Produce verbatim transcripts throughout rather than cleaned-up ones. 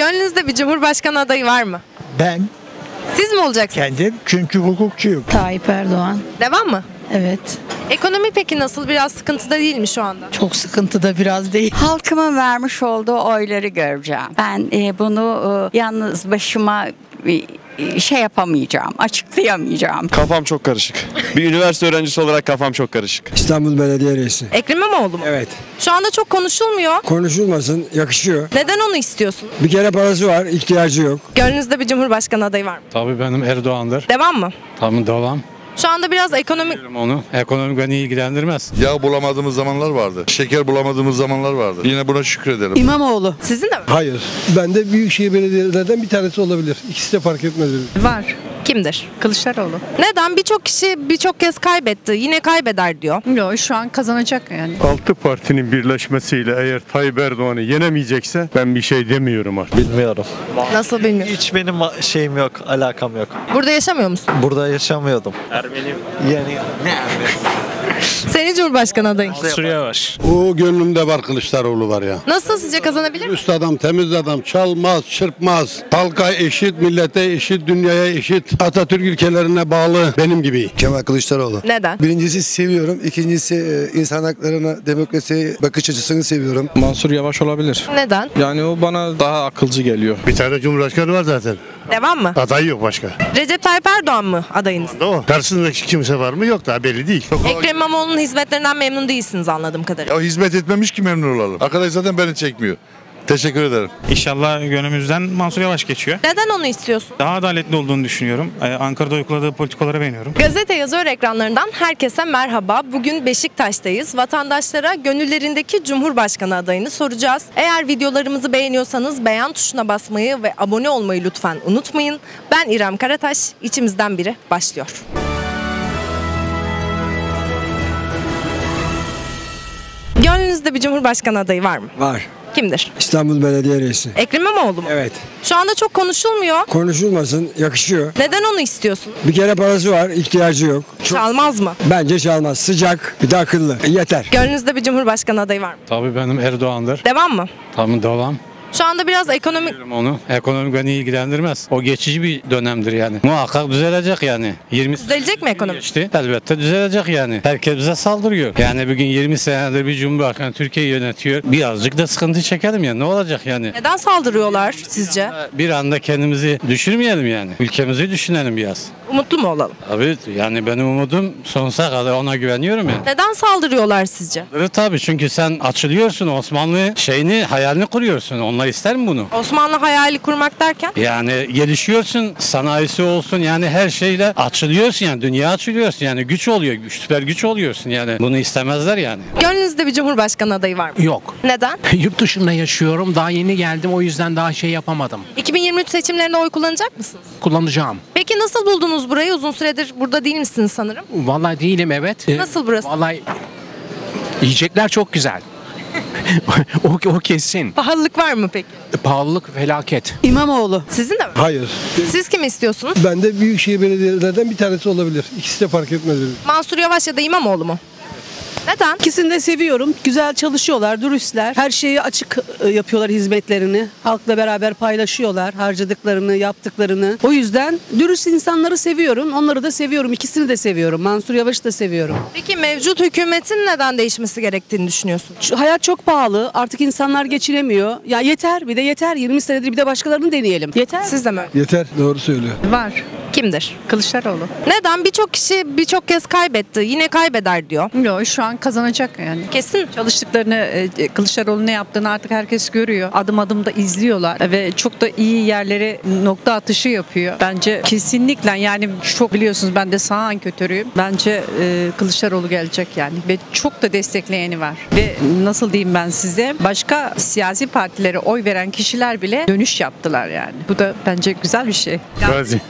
Gönlünüzde bir cumhurbaşkanı adayı var mı? Ben Siz mi olacaksınız? kendim çünkü hukukçuyum. Tayyip Erdoğan. Devam mı? Evet. Ekonomi peki nasıl? Biraz sıkıntıda değil mi şu anda? Çok sıkıntıda biraz değil. Halkımın vermiş olduğu oyları göreceğim. Ben e, bunu e, yalnız başıma e, şey yapamayacağım, açıklayamayacağım. Kafam çok karışık. Bir üniversite öğrencisi olarak kafam çok karışık. İstanbul Belediye Reisi. Ekrem İmamoğlu mu? Evet. Şu anda çok konuşulmuyor. Konuşulmasın, yakışıyor. Neden onu istiyorsun? Bir kere parası var, ihtiyacı yok. Gönlünüzde bir cumhurbaşkanı adayı var mı? Tabii benim Erdoğan'dır. Devam mı? Tamam devam. Şu anda biraz ekonomik... Biliyorum onu. Ekonomik beni ilgilendirmez. Yağ bulamadığımız zamanlar vardı. Şeker bulamadığımız zamanlar vardı. Yine buna şükredelim. İmamoğlu. Sizin de mi? Hayır. Ben de büyükşehir belediyelerden bir tanesi olabilir. İkisi de fark etmez. Var. Kimdir? Kılıçdaroğlu. Neden? Birçok kişi birçok kez kaybetti. Yine kaybeder diyor. Yok, şu an kazanacak yani. Altı partinin birleşmesiyle eğer Tayyip Erdoğan'ı yenemeyecekse ben bir şey demiyorum artık. Bilmiyorum. Nasıl bilmiyorum. Hiç benim şeyim yok, alakam yok. Burada yaşamıyor musun? Burada yaşamıyordum. Ermeni. Yani ne Ermeni? Senin cumhurbaşkanı adayın. Mansur Yavaş. O gönlümde var, Kılıçdaroğlu var ya. Nasıl sizce kazanabilir mi? Üst adam, temiz adam, çalmaz, çırpmaz. Halka eşit, millete eşit, dünyaya eşit. Atatürk ilkelerine bağlı benim gibi. Kemal Kılıçdaroğlu. Neden? Birincisi seviyorum. İkincisi insan haklarına, demokrasiye bakış açısını seviyorum. Mansur Yavaş olabilir. Neden? Yani o bana daha akılcı geliyor. Bir tane cumhurbaşkanı var zaten. Devam mı? Aday yok başka. Recep Tayyip Erdoğan mı adayınız? O. Karşısındaki kimse var mı? Yok, daha belli değil. Ekrem İmamoğlu'nun hizmetlerinden memnun değilsiniz anladığım kadarıyla. Ya hizmet etmemiş ki memnun olalım. Arkadaş zaten beni çekmiyor. Teşekkür ederim. İnşallah gönlümüzden Mansur Yavaş geçiyor. Neden onu istiyorsun? Daha adaletli olduğunu düşünüyorum. Ee, Ankara'da uyguladığı politikaları beğeniyorum. Gazete Yazıyor ekranlarından herkese merhaba. Bugün Beşiktaş'tayız. Vatandaşlara gönüllerindeki Cumhurbaşkanı adayını soracağız. Eğer videolarımızı beğeniyorsanız beğen tuşuna basmayı ve abone olmayı lütfen unutmayın. Ben İrem Karataş, içimizden biri başlıyor. Gönlünüzde bir Cumhurbaşkanı adayı var mı? Var. Kimdir? İstanbul Belediye Reisi. Ekrem İmamoğlu mu? Evet. Şu anda çok konuşulmuyor. Konuşulmasın, yakışıyor. Neden onu istiyorsun? Bir kere parası var, ihtiyacı yok. Çok, Çalmaz mı? bence çalmaz. Sıcak, bir de akıllı. Yeter. Gönlünüzde bir Cumhurbaşkanı adayı var mı? Tabii benim Erdoğan'dır. Devam mı? Tamam devam. Şu anda biraz ekonomik... Biliyorum onu. Ekonomik beni ilgilendirmez. O geçici bir dönemdir yani. Muhakkak düzelecek yani. yirmi Düzelecek mi ekonomi? geçti. Elbette düzelecek yani. Herkes bize saldırıyor. Yani bugün yirmi senedir bir cumhurbaşkanı Türkiye'yi yönetiyor. Birazcık da sıkıntı çekelim ya. Ne olacak yani? Neden saldırıyorlar sizce? Bir anda kendimizi düşürmeyelim yani. Ülkemizi düşünelim biraz. Umutlu mu olalım? Tabii yani benim umudum sonsuza kadar ona güveniyorum ya. Neden saldırıyorlar sizce? Evet tabii çünkü sen açılıyorsun Osmanlı şeyini hayalini kuruyorsun. Onlar ister mi bunu? Osmanlı hayali kurmak derken? Yani gelişiyorsun, sanayisi olsun yani her şeyle açılıyorsun yani dünya açılıyorsun yani güç oluyor, süper güç oluyorsun yani bunu istemezler yani. Gönlünüzde bir Cumhurbaşkanı adayı var mı? Yok. Neden? Yurt dışında yaşıyorum. Daha yeni geldim. O yüzden daha şey yapamadım. iki bin yirmi üç seçimlerinde oy kullanacak mısınız? Kullanacağım. Peki nasıl buldunuz burayı? Uzun süredir burada değil misiniz sanırım? Vallahi değilim evet. Nasıl burası? Vallahi yiyecekler çok güzel. o, o kesin. Pahalılık var mı peki? Pahalılık felaket. İmamoğlu. Sizin de mi? Hayır. Siz kimi istiyorsunuz? Ben de büyükşehir belediyelerden bir tanesi olabilir. İkisi de fark etmez. Mansur Yavaş ya da İmamoğlu mu? Neden? İkisini de seviyorum. Güzel çalışıyorlar, dürüstler. Her şeyi açık e, yapıyorlar hizmetlerini. Halkla beraber paylaşıyorlar harcadıklarını, yaptıklarını. O yüzden dürüst insanları seviyorum. Onları da seviyorum. İkisini de seviyorum. Mansur Yavaş'ı da seviyorum. Peki mevcut hükümetin neden değişmesi gerektiğini düşünüyorsun? Şu hayat çok pahalı. Artık insanlar geçinemiyor. Ya yeter, bir de yeter. yirmi senedir bir de başkalarını deneyelim. Yeter. Siz de mi? Yeter, doğru söylüyor. Var. Kimdir? Kılıçdaroğlu. Neden? Birçok kişi birçok kez kaybetti. Yine kaybeder diyor. Yok, şu an kazanacak yani. Kesin. Çalıştıklarını, e, Kılıçdaroğlu ne yaptığını artık herkes görüyor. Adım adım da izliyorlar ve çok da iyi yerlere nokta atışı yapıyor. Bence kesinlikle yani çok biliyorsunuz ben de sağ anketörüyüm. Bence e, Kılıçdaroğlu gelecek yani ve çok da destekleyeni var. Ve nasıl diyeyim ben size başka siyasi partilere oy veren kişiler bile dönüş yaptılar yani. Bu da bence güzel bir şey. Gazi, evet.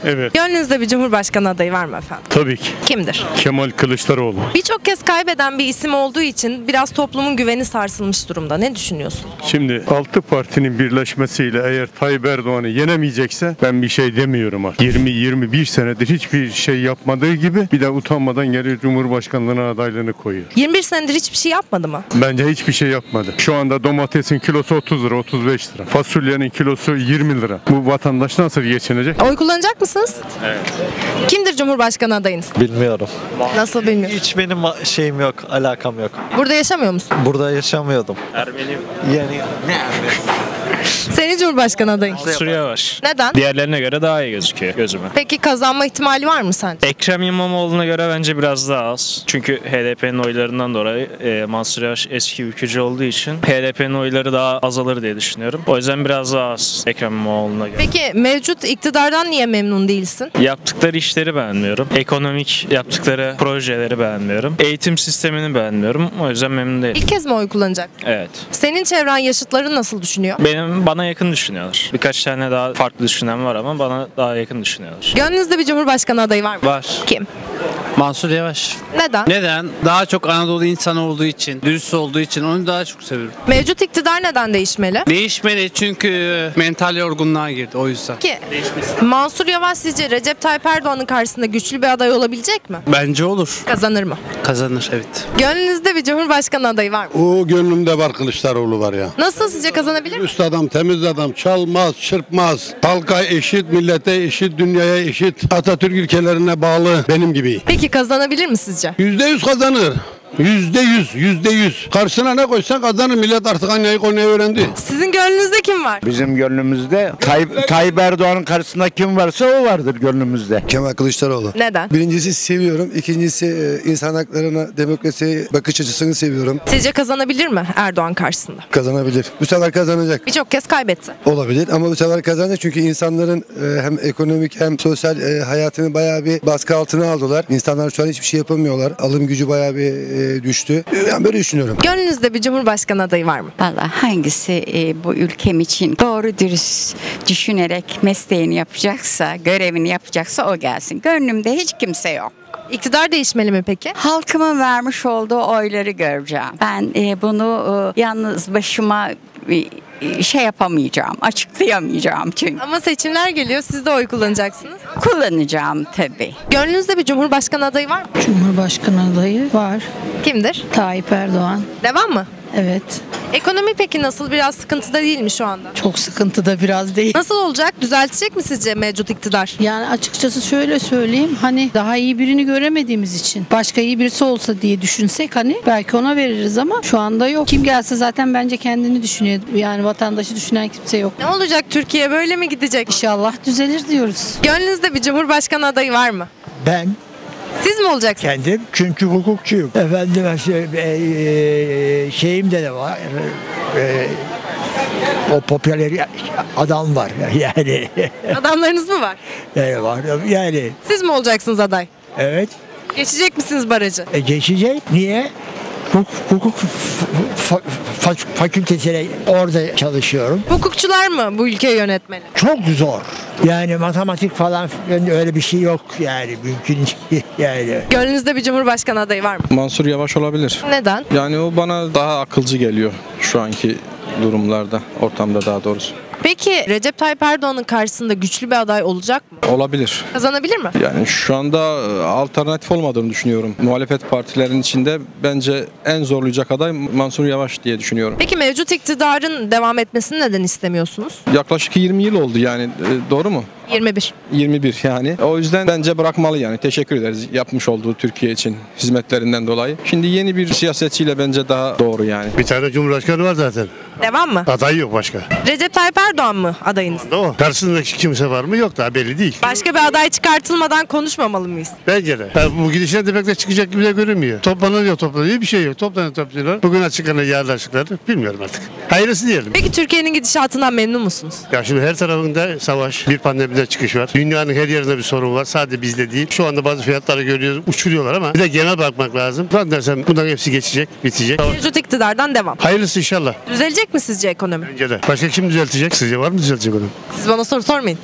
Gönlünüzde bir Cumhurbaşkanı adayı var mı efendim? Tabii ki. Kimdir? Kemal Kılıçdaroğlu. Birçok kez kaybeden bir isim olduğu için biraz toplumun güveni sarsılmış durumda. Ne düşünüyorsun? Şimdi altı partinin birleşmesiyle eğer Tayyip Erdoğan'ı yenemeyecekse ben bir şey demiyorum artık. yirmi yirmi bir senedir hiçbir şey yapmadığı gibi bir de utanmadan geliyor Cumhurbaşkanlığına adaylığını koyuyor. yirmi bir senedir hiçbir şey yapmadı mı? Bence hiçbir şey yapmadı. Şu anda domatesin kilosu otuz lira, otuz beş lira. Fasulyenin kilosu yirmi lira. Bu vatandaş nasıl geçinecek? Oy kullanacak mısınız? Evet. Kimdir Cumhurbaşkanı adayınız? Bilmiyorum. Nasıl bilmiyorum. Hiç benim şeyim yok, alakam yok. Burada yaşamıyor musun? Burada yaşamıyordum. Ermeni. Yani ne Ermeni? Senin Cumhurbaşkanı adayın. Mansur Yavaş. Neden? Diğerlerine göre daha iyi gözüküyor gözüme. Peki kazanma ihtimali var mı sence? Ekrem İmamoğlu'na göre bence biraz daha az. Çünkü H D P'nin oylarından dolayı e, Mansur Yavaş eski ülkücü olduğu için H D P'nin oyları daha azalır diye düşünüyorum. O yüzden biraz daha az Ekrem İmamoğlu'na göre. Peki mevcut iktidardan niye memnun değilsin? Yaptıkları işleri beğenmiyorum. Ekonomik yaptıkları projeleri beğenmiyorum. Eğitim sistemini beğenmiyorum. O yüzden memnun değilim. İlk kez mi oy kullanacak? Evet. Senin çevren yaşıtların nasıl düşünüyor? Benim bana yakın düşünüyorlar. Birkaç tane daha farklı düşünen var ama bana daha yakın düşünüyorlar. Gönlünüzde bir Cumhurbaşkanı adayı var mı? Var. Kim? Mansur Yavaş. Neden? Neden? Daha çok Anadolu insanı olduğu için, dürüst olduğu için onu daha çok seviyorum. Mevcut iktidar neden değişmeli? Değişmeli çünkü mental yorgunluğa girdi o yüzden. Ki Mansur Yavaş sizce Recep Tayyip Erdoğan'ın karşısında güçlü bir aday olabilecek mi? Bence olur. Kazanır mı? Kazanır evet. Gönlünüzde bir Cumhurbaşkanı adayı var mı? O gönlümde var, Kılıçdaroğlu var ya. Nasıl sizce kazanabilir mi? Dürüst adam, temiz adam, çalmaz, çırpmaz. Halka eşit, millete eşit, dünyaya eşit. Atatürk ilkelerine bağlı benim gibi. Peki kazanabilir mi sizce? Yüzde yüz kazanır. Yüzde yüz, yüzde yüz. Karşısına ne koysan kazanır. Millet artık annayı konuyu öğrendi. Sizin gönlünüzde kim var? Bizim gönlümüzde Tayyip, Tayyip Erdoğan'ın karşısında kim varsa o vardır gönlümüzde. Kemal Kılıçdaroğlu. Neden? Birincisi seviyorum. İkincisi e, insan haklarına, demokrasiye bakış açısını seviyorum. Sizce kazanabilir mi Erdoğan karşısında? Kazanabilir. Bu sefer kazanacak. Birçok kez kaybetti. Olabilir ama bu sefer kazanacak çünkü insanların e, hem ekonomik hem sosyal e, hayatını bayağı bir baskı altına aldılar. İnsanlar şu an hiçbir şey yapamıyorlar. Alım gücü bayağı bir e, düştü. Yani böyle düşünüyorum. Gönlünüzde bir Cumhurbaşkanı adayı var mı? Vallahi hangisi e, bu ülkem için doğru dürüst düşünerek mesleğini yapacaksa, görevini yapacaksa o gelsin. Gönlümde hiç kimse yok. İktidar değişmeli mi peki? Halkımın vermiş olduğu oyları göreceğim. Ben e, bunu e, yalnız başıma e, şey yapamayacağım, açıklayamayacağım çünkü. Ama seçimler geliyor, siz de oy kullanacaksınız. Kullanacağım tabii. Gönlünüzde bir Cumhurbaşkanı adayı var mı? Cumhurbaşkanı adayı var. Kimdir? Tayyip Erdoğan. Devam mı? Evet. Ekonomi peki nasıl? Biraz sıkıntıda değil mi şu anda? Çok sıkıntıda biraz değil. Nasıl olacak? Düzeltecek mi sizce mevcut iktidar? Yani açıkçası şöyle söyleyeyim. Hani daha iyi birini göremediğimiz için. Başka iyi birisi olsa diye düşünsek hani belki ona veririz ama şu anda yok. Kim gelse zaten bence kendini düşünüyor. Yani vatandaşı düşünen kimse yok. Ne olacak? Türkiye böyle mi gidecek? İnşallah düzelir diyoruz. Gönlünüzde bir Cumhurbaşkanı adayı var mı? Ben Siz mi olacaksınız? kendim çünkü hukukçuyum. Efendim şey, e, şeyimde de var. E, o popüler adam var yani. Adamlarınız mı var? Yani var yani. Siz mi olacaksınız aday? Evet. Geçecek misiniz barajı? E, geçecek. Niye? Hukuk, hukuk fa, fa, fakültesine orada çalışıyorum. Hukukçular mı bu ülkeyi yönetmeli? Çok zor. Yani matematik falan öyle bir şey yok yani mümkün değil yani. Gönlünüzde bir Cumhurbaşkanı adayı var mı? Mansur Yavaş olabilir. Neden? Yani o bana daha akılcı geliyor şu anki durumlarda, ortamda daha doğrusu. Peki Recep Tayyip Erdoğan'ın karşısında güçlü bir aday olacak mı? Olabilir. Kazanabilir mi? Yani şu anda alternatif olmadığını düşünüyorum. Muhalefet partilerinin içinde bence en zorlayacak aday Mansur Yavaş diye düşünüyorum. Peki mevcut iktidarın devam etmesini neden istemiyorsunuz? Yaklaşık yirmi yıl oldu yani, doğru mu? yirmi bir. yirmi bir yani. O yüzden bence bırakmalı yani. Teşekkür ederiz yapmış olduğu Türkiye için hizmetlerinden dolayı. Şimdi yeni bir siyasetçiyle bence daha doğru yani. Bir tane Cumhurbaşkanı var zaten. Devam mı? Aday yok başka. Recep Tayyip Erdoğan mı adayınız? O. Karşısındaki kimse var mı? Yok, daha belli değil. Başka bir aday çıkartılmadan konuşmamalı mıyız? Bence de. Yani bu gidişle demek de çıkacak gibi de görünmüyor. Toplanıyor toplanıyor bir şey yok. Toplanıyor toplanıyorlar. Bugün açıklanan yarın açıkladı. Bilmiyorum artık. Hayırlısı diyelim. Peki Türkiye'nin gidişatından memnun musunuz? Ya şimdi her tarafında savaş, bir pandemide çıkış var. Dünyanın her yerinde bir sorun var. Sadece bizde değil. Şu anda bazı fiyatları görüyoruz. Uçuruyorlar ama bir de genel bakmak lazım. Ben dersem bunların hepsi geçecek, bitecek. Mevcut iktidardan devam. Hayırlısı inşallah. Düzelecek mi sizce ekonomi? Bence de. Başka kim düzeltecek? Sizce var mı düzeltecek onu? Siz bana soru sormayın.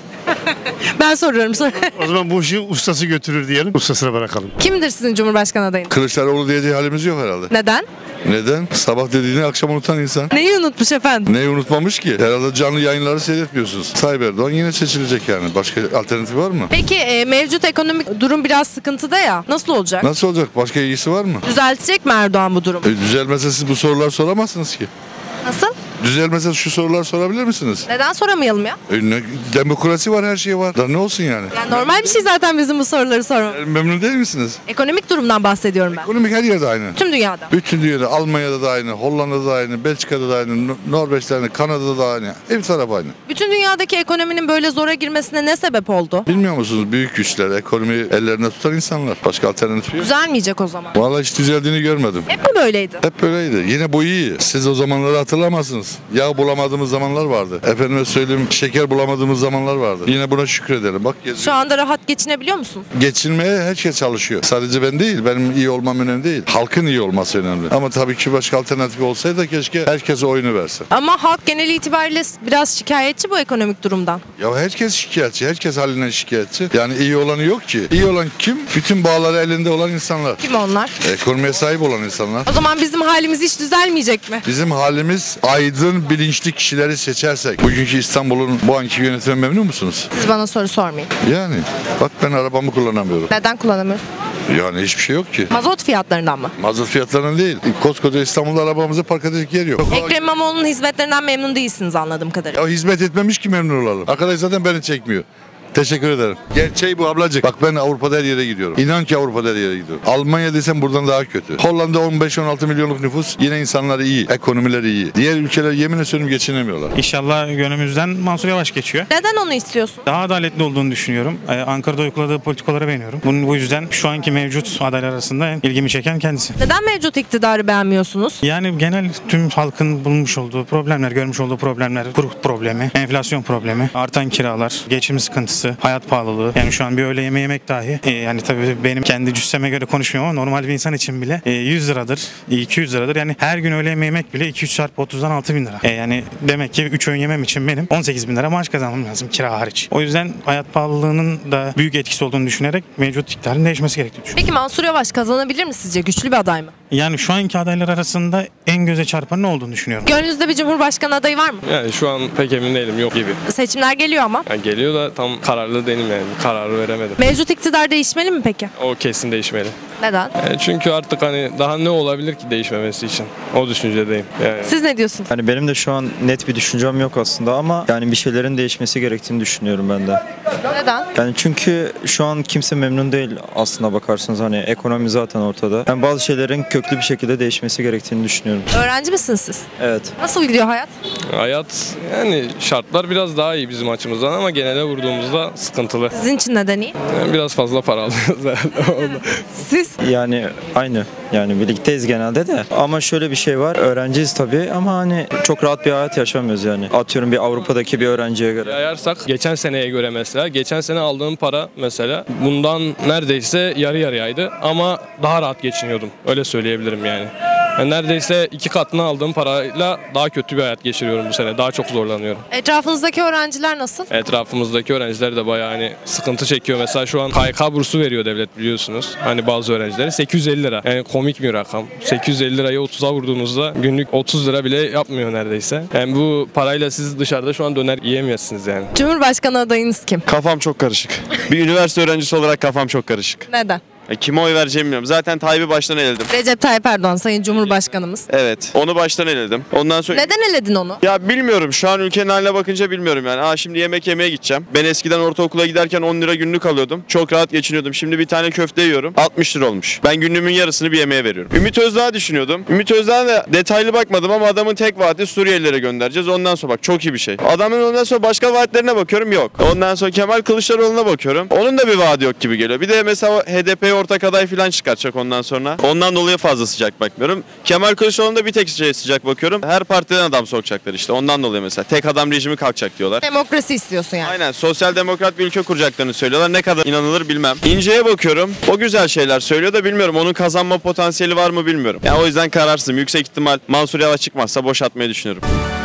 Ben soruyorum. Sor. O zaman bu işi ustası götürür diyelim. Ustasına bırakalım. Kimdir sizin Cumhurbaşkanı adayınız? Kılıçdaroğlu diyeceği halimiz yok herhalde. Neden? Neden? Sabah dediğini akşam unutan insan. Neyi unutmuş efendim? Neyi unutmamış ki? Herhalde canlı yayınları seyretmiyorsunuz. Tayyip Erdoğan yine seçilecek yani. Başka alternatif var mı? Peki e, mevcut ekonomik durum biraz sıkıntıda ya. Nasıl olacak? Nasıl olacak? Başka iyisi var mı? Düzeltecek mi Erdoğan bu durumu? E, düzelmese siz bu sorular soramazsınız ki. Nasıl? Düzelmese şu sorular sorabilir misiniz? Neden soramayalım ya? E, ne, demokrasi var, her şey var. Da ne olsun yani? Yani normal bir şey zaten bizim bu soruları sormamız. E, memnun değil misiniz? Ekonomik durumdan bahsediyorum ben. Ekonomik her yerde aynı. Tüm dünyada. Bütün dünyada. Almanya'da da aynı, Hollanda'da da aynı, Belçika'da da aynı, Norveç'te aynı, Kanada'da da aynı. Her taraf aynı. Bütün dünyadaki ekonominin böyle zora girmesine ne sebep oldu? Bilmiyor musunuz? Büyük güçler, ekonomi ellerinde tutan insanlar. Başka alternatif yok. Düzelmeyecek o zaman. Vallahi hiç düzeldiğini görmedim. Hep mi böyleydi? Hep böyleydi. Yine bu iyi. Siz o zamanları hatırlamazsınız. Yağ bulamadığımız zamanlar vardı. Efendime söyleyeyim, şeker bulamadığımız zamanlar vardı. Yine buna şükredelim. Bak geziyor. Şu anda rahat geçinebiliyor musun? Geçinmeye herkes çalışıyor. Sadece ben değil. Benim iyi olmam önemli değil. Halkın iyi olması önemli. Ama tabii ki başka alternatif olsaydı da keşke herkese oyunu versin. Ama halk genel itibariyle biraz şikayetçi bu ekonomik durumdan. Ya herkes şikayetçi. Herkes halinden şikayetçi. Yani iyi olanı yok ki. İyi olan kim? Bütün bağları elinde olan insanlar. Kim onlar? Ekonomiye sahip olan insanlar. O zaman bizim halimiz hiç düzelmeyecek mi? Bizim halimiz aydın, bilinçli kişileri seçersek. Bugünkü İstanbul'un bu anki yönetimi memnun musunuz? Siz bana soru sormayın. Yani bak ben arabamı kullanamıyorum. Neden kullanamıyorsun? Yani hiçbir şey yok ki. Mazot fiyatlarından mı? Mazot fiyatlarından değil. Koskoca İstanbul'da arabamızı park edecek yer yok. Ekrem İmamoğlu'nun hizmetlerinden memnun değilsiniz anladığım kadarıyla. Ya hizmet etmemiş ki memnun olalım. Arkadaş zaten beni çekmiyor. Teşekkür ederim. Gerçeği bu ablacık. Bak ben Avrupa'da her yere gidiyorum. İnan ki Avrupa'da her yere gidiyorum. Almanya desem buradan daha kötü. Hollanda on beş on altı milyonluk nüfus. Yine insanları iyi. Ekonomileri iyi. Diğer ülkeler yemin ediyorum geçinemiyorlar. İnşallah gönlümüzden Mansur Yavaş geçiyor. Neden onu istiyorsun? Daha adaletli olduğunu düşünüyorum. Ee, Ankara'da uyguladığı politikaları beğeniyorum. Bunun bu yüzden şu anki mevcut adaylar arasında en ilgimi çeken kendisi. Neden mevcut iktidarı beğenmiyorsunuz? Yani genel tüm halkın bulmuş olduğu problemler, görmüş olduğu problemler, kur problemi, enflasyon problemi, artan kiralar, geçim sıkıntısı, hayat pahalılığı. Yani şu an bir öğle yemeği yemek dahi e, yani tabii benim kendi cüsseme göre konuşmuyorum ama normal bir insan için bile e, yüz liradır, iki yüz liradır. Yani her gün öğle yemeği yemek bile iki üç çarpı otuzdan altı bin lira. E, yani demek ki üç öğün yemem için benim on sekiz bin lira maaş kazanmam lazım kira hariç. O yüzden hayat pahalılığının da büyük etkisi olduğunu düşünerek mevcut iktidarın değişmesi gerektiğini düşünüyorum. Peki Mansur Yavaş kazanabilir mi sizce? Güçlü bir aday mı? Yani şu anki adaylar arasında en göze çarpan ne olduğunu düşünüyorum. Gönlünüzde bir Cumhurbaşkanı adayı var mı? Yani şu an pek emin değilim, yok gibi. Seçimler geliyor ama. Yani geliyor da tam kararlı değilim yani. Kararı veremedim. Mevcut iktidar değişmeli mi peki? O kesin değişmeli. Neden? Yani çünkü artık hani daha ne olabilir ki değişmemesi için? O düşüncedeyim. Yani. Siz ne diyorsunuz? Hani benim de şu an net bir düşüncem yok aslında ama yani bir şeylerin değişmesi gerektiğini düşünüyorum ben de. Neden? Yani çünkü şu an kimse memnun değil aslına bakarsanız, hani ekonomi zaten ortada. Yani bazı şeylerin köklü bir şekilde değişmesi gerektiğini düşünüyorum. Öğrenci misiniz siz? Evet. Nasıl gidiyor hayat? Hayat yani şartlar biraz daha iyi bizim açımızdan ama genele vurduğumuzda sıkıntılı. Sizin için neden iyi? Yani biraz fazla para alıyoruz herhalde. Siz? Yani aynı. Yani birlikteyiz genelde de. Ama şöyle bir şey var. Öğrenciyiz tabii ama hani çok rahat bir hayat yaşamıyoruz yani. Atıyorum bir Avrupa'daki bir öğrenciye göre. Ayarsak geçen seneye göre mesela. Geçen sene aldığım para mesela bundan neredeyse yarı yarıyaydı ama daha rahat geçiniyordum. Öyle söyleyebilirim yani. Yani neredeyse iki katını aldığım parayla daha kötü bir hayat geçiriyorum bu sene. Daha çok zorlanıyorum. Etrafınızdaki öğrenciler nasıl? Etrafımızdaki öğrenciler de bayağı hani sıkıntı çekiyor. Mesela şu an K Y K bursu veriyor devlet, biliyorsunuz. Hani bazı öğrencilere sekiz yüz elli lira. Yani komik bir rakam. sekiz yüz elli lirayı otuza vurduğunuzda günlük otuz lira bile yapmıyor neredeyse. Yani bu parayla siz dışarıda şu an döner yiyemezsiniz yani. Cumhurbaşkanı adayınız kim? Kafam çok karışık. Bir üniversite öğrencisi olarak kafam çok karışık. Neden? E, kime oy vereceğimi bilmiyorum. Zaten Tayyip'i baştan eledim. Recep Tayyip Erdoğan Sayın Cumhurbaşkanımız. Evet. Onu baştan eledim. Ondan sonra... Neden eledin onu? Ya bilmiyorum. Şu an ülkenin haline bakınca bilmiyorum yani. Aa şimdi yemek yemeye gideceğim. Ben eskiden ortaokula giderken on lira günlük alıyordum. Çok rahat geçiniyordum. Şimdi bir tane köfte yiyorum. altmış lira olmuş. Ben günlüğümün yarısını bir yemeğe veriyorum. Ümit Özdağ düşünüyordum. Ümit Özdağ'a da detaylı bakmadım ama adamın tek vaati Suriyelilere göndereceğiz. Ondan sonra bak çok iyi bir şey. Adamın ondan sonra başka vaatlerine bakıyorum, yok. Ondan sonra Kemal Kılıçdaroğlu'na bakıyorum. Onun da bir vaadi yok gibi geliyor. Bir de mesela H D P'ye ortak aday falan çıkartacak ondan sonra. Ondan dolayı fazla sıcak bakmıyorum. Kemal Kılıçdaroğlu'nda bir tek şey sıcak bakıyorum. Her partiden adam sokacaklar işte. Ondan dolayı mesela. Tek adam rejimi kalkacak diyorlar. Demokrasi istiyorsun yani. Aynen. Sosyal demokrat bir ülke kuracaklarını söylüyorlar. Ne kadar inanılır bilmem. İnce'ye bakıyorum. O güzel şeyler söylüyor da bilmiyorum. Onun kazanma potansiyeli var mı bilmiyorum. Yani o yüzden kararsızım. Yüksek ihtimal Mansur Yavaş çıkmazsa boşaltmayı düşünüyorum.